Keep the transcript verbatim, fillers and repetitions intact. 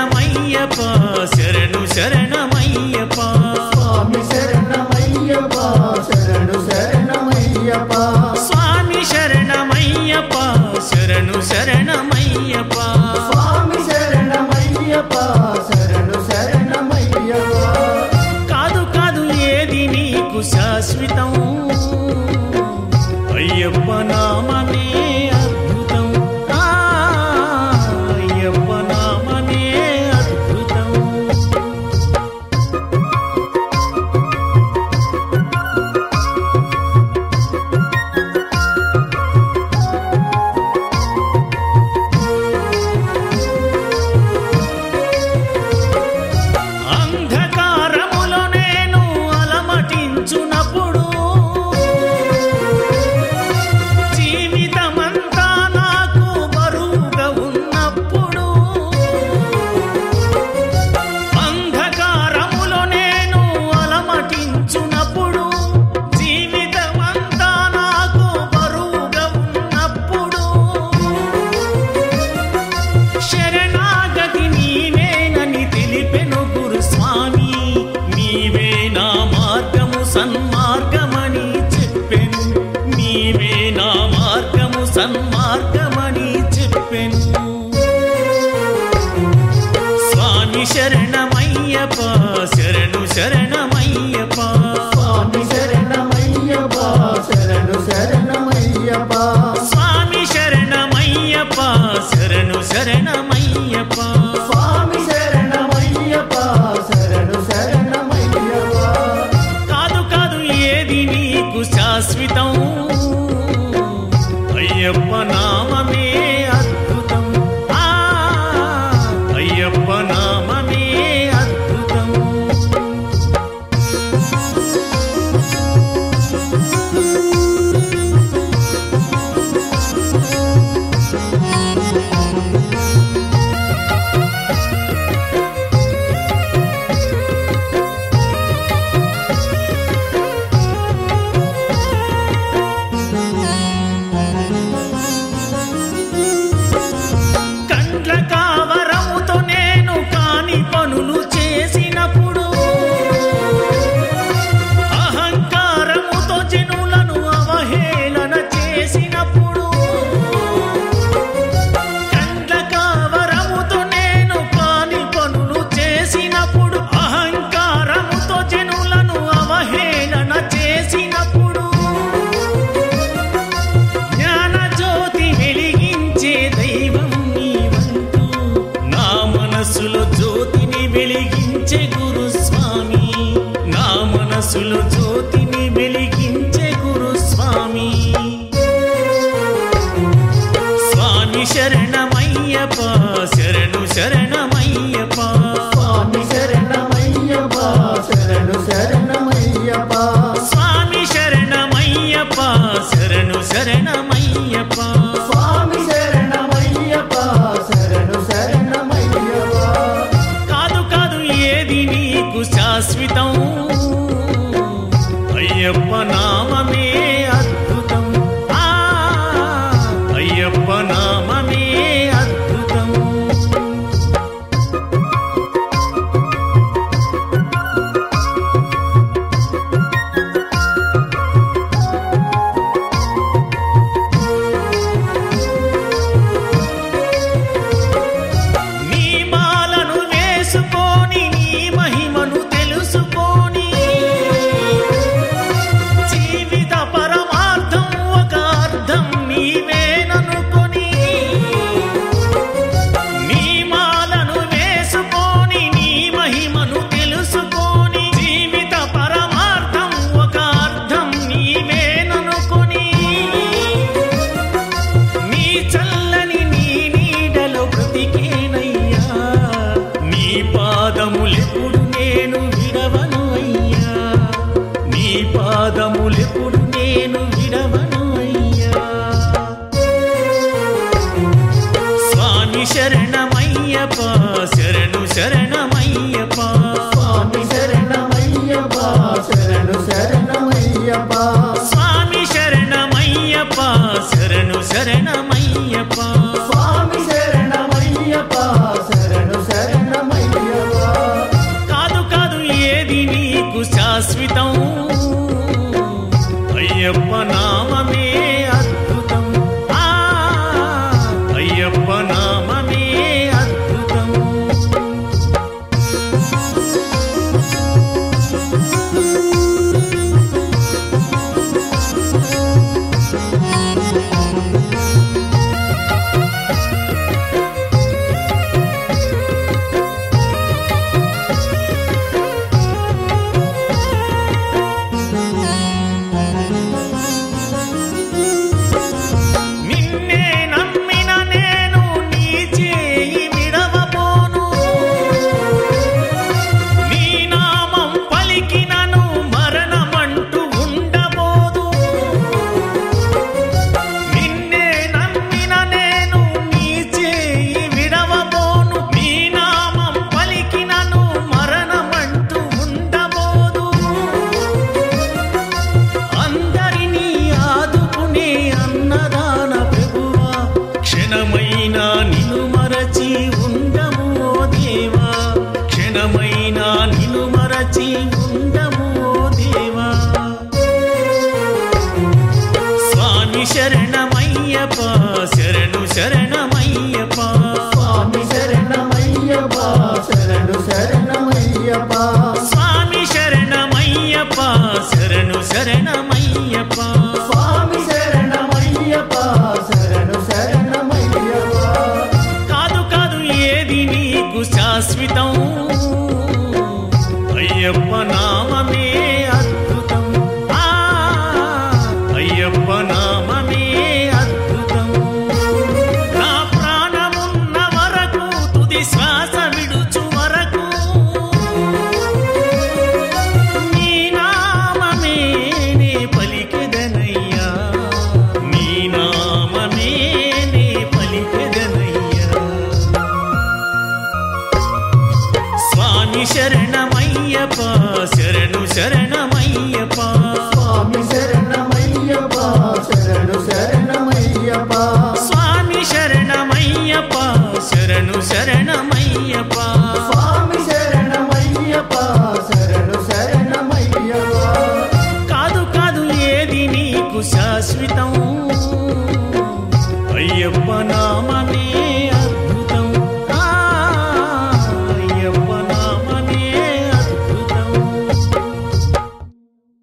శరణమయ్యప్ప శరణు శరణమయ్యప్ప స్వామి శరణమయ్యప్ప శరణు శరణమయ్యప్ప స్వామి శరణమయ్యప్ప శరణు శరణమయ్యప్ప స్వామి శరణమయ్యప్ప శరణు శరణమయ్యప్ప కాదు కాదు ఏది నీకు శాశ్వతం అయ్యప్ప నామమే అద్భుతం ఆ అయ్యప్ప నామమే అద్భుతం అంధకారములో నేను అలమటించునప్పుడు జీవితమంతా నాకు బరువుగా ఉన్నప్పుడు అంధకారములో నేను అలమటించునప్పుడు జీవితమంతా నాకు బరువుగా ఉన్నప్పుడు శరణాగతి నీవేనని తెలిపెను గురుస్వామి నీవే నా మార్గము సన్మార్గమని చెప్పెను నీవే నా మార్గము సన్మార్గమని చెప్పెను స్వామి శరణమయ్యప్ప శరణు శరణమయ్యప్ప స్వామి శరణమయ్యప్ప శరణు శరణమయ్యప్ప స్వామి శరణమయ్యప్ప శరణు శరణమయ్యప్ప స్వామి శరణమయ్యప్ప శరణు శరణమయ్యప్ప కాదు కాదు ఏది నీకు శాశ్వతం అయ్యప్ప నామమే అద్భుతం ఆ అయ్యప్ప నామమే అద్భుతం కండ్ల కావరముతో నేను కాని పనులు చేసినప్పుడు అహంకారముతో జనులను అవహేళన చేసినప్పుడు కండ్ల కావరముతో నేను కాని పనులు చేసినప్పుడు అహంకారముతో జనులను అవహేళన చేసినప్పుడు జ్ఞాన జ్యోతి వెలిగించే దైవం నీవంటూ నా మనసులో జ్యోతిని వెలిగించే గురుస్వామి నా మనసులో జ్యోతిని వెలిగించే గురుస్వామి స్వామి శరణమయ్యప్ప శరణు శరణమయ్యప్ప స్వామి శరణమయ్యప్ప శరణు శరణమయ్యప్ప స్వామి శరణమయ్యప్ప శరణు శరణమయ్యప్ప స్వామి శరణమయ్యప్ప శరణు శరణమయ్యప్ప కాదు కాదు కాచి ఉండము దేవా. స్వామి శరణమయ్యప్ప శరణు శరణమయ్యప్ప. స్వామి శరణమయ్యప్ప శరణు శరణమయ్యప్ప. స్వామి శరణమయ్యప్ప శరణు శరణమయ్యప్ప. స్వామి శరణమయ్యప్ప శరణు శరణమయ్యప్ప. కాదు కాదు ఏది నీకు శాశ్వతం, అయ్యప్ప నామమే అద్భుతం. ఆ అయ్యప్ప నామమే అద్భుతం. నా ప్రాణమున్న వరకు తుది శ్వాస విడుచు వరకు నీ నామమే నే పలికెదనయ్యా. నీ నామమే నే పలికెదనయ్యా. స్వామి శరణమయ్యప్ప శరణు శరణమయ్యప్ప. స్వామి శరణమయ్యప్ప శరణు శరణమయ్యప్ప. స్వామి శరణమయ్యప్ప శరణు శరణమయ్యప్ప. స్వామి శరణమయ్యప్ప శరణు శరణమయ్యప్ప. కాదు కాదు ఏది నీకు శాశ్వతం, అయ్యప్ప నా